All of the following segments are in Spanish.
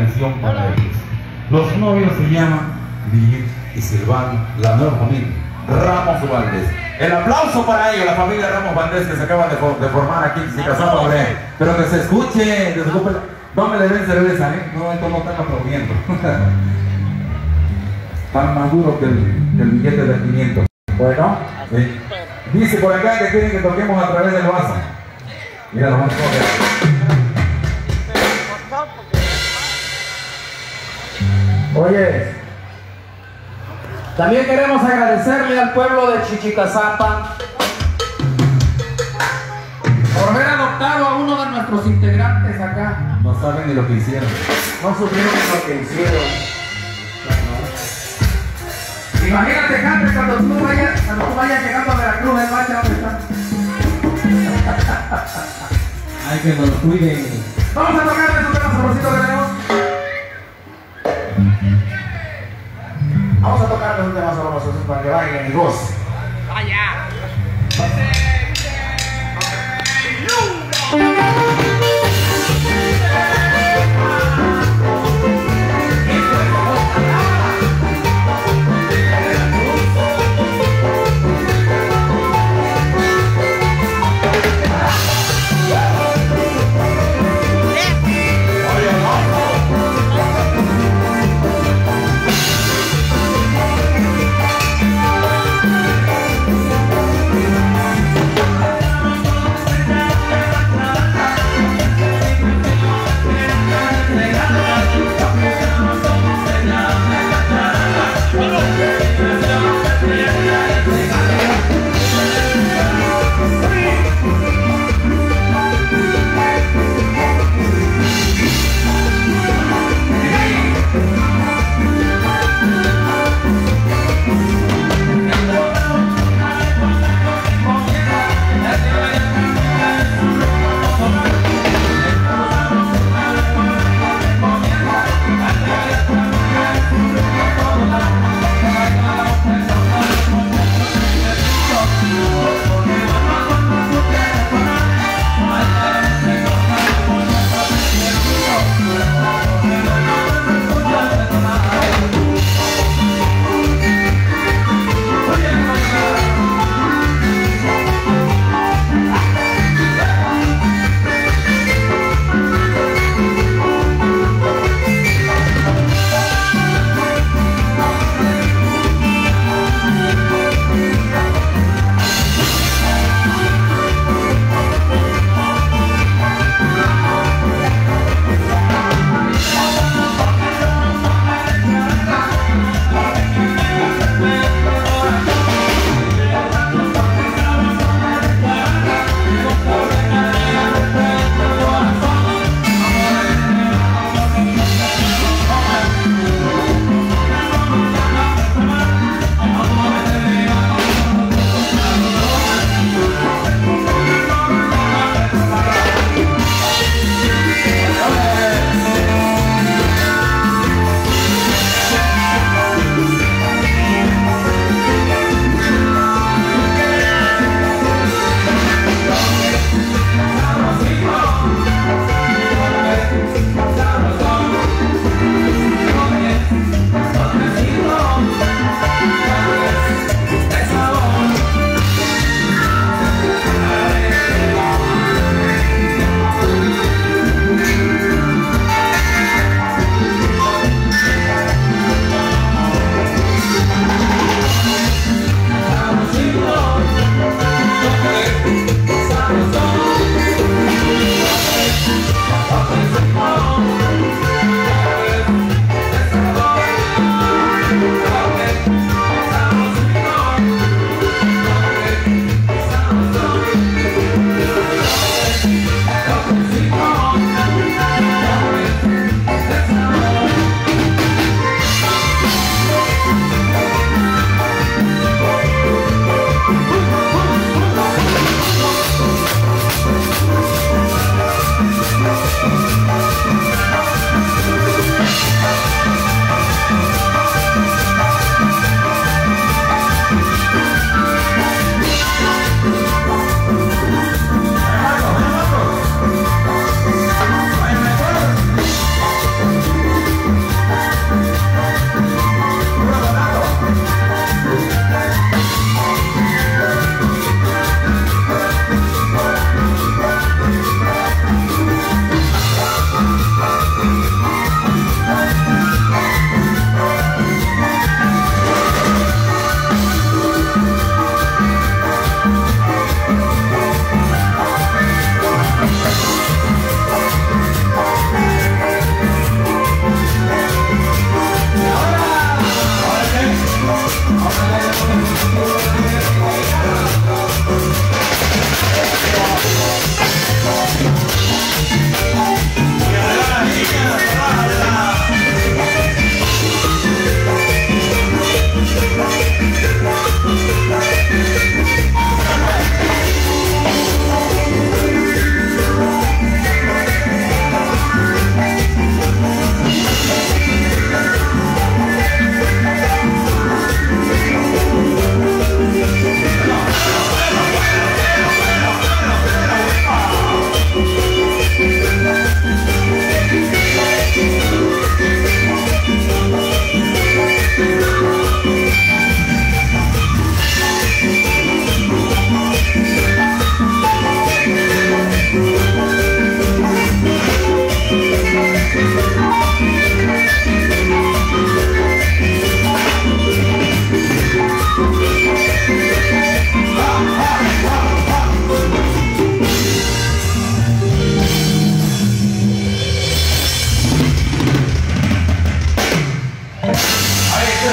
canción para ellos. Los novios se llaman Miguel y Silvano, la nueva familia Ramos Valdés. El aplauso para ellos, la familia Ramos Valdés, que se acaba de formar aquí en Chicazapa, pero que se escuche, que se escuche. No me le den cerveza, no, esto no están aplaudiendo. Tan más duro que el billete de 500. Bueno, dice por acá que quieren que toquemos a través del vaso. Mira, lo vamos a coger. Oye, también queremos agradecerle al pueblo de Chichicazapa por haber adoptado a uno de nuestros integrantes acá. No saben ni lo que hicieron. No supieron lo que hicieron. Imagínate, Carmen, cuando tú vayas llegando a Veracruz, el bache, ¿dónde está? Hay que nos cuiden. Vamos a tocarle un tema sabrosito que tenemos. Vamos a tocarle un tema sabroso para que bailen y gocen. ¡Vaya!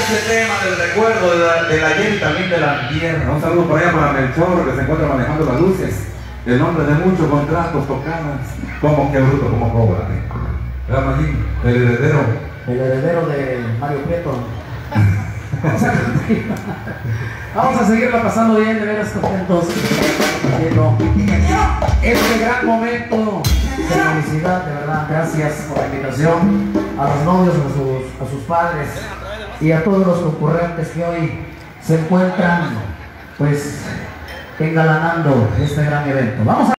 ese tema del recuerdo del ayer y también del antier. Un saludo por allá para Melchor, que se encuentra manejando las luces. El nombre de muchos contratos, tocadas. Como que bruto, como cobra. ¿Verdad, Magín? El heredero. El heredero de Mario Prieto. Vamos a seguirla pasando bien, de veras contentos. Viendo este gran momento de felicidad, de verdad. Gracias por la invitación a los novios, a sus padres y a todos los concurrentes que hoy se encuentran, pues, engalanando este gran evento. Vamos a